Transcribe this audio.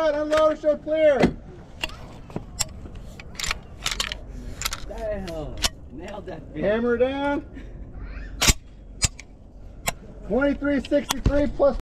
cut, unload, show clear. Damn. Nailed that bitch. Hammer down. 2363 plus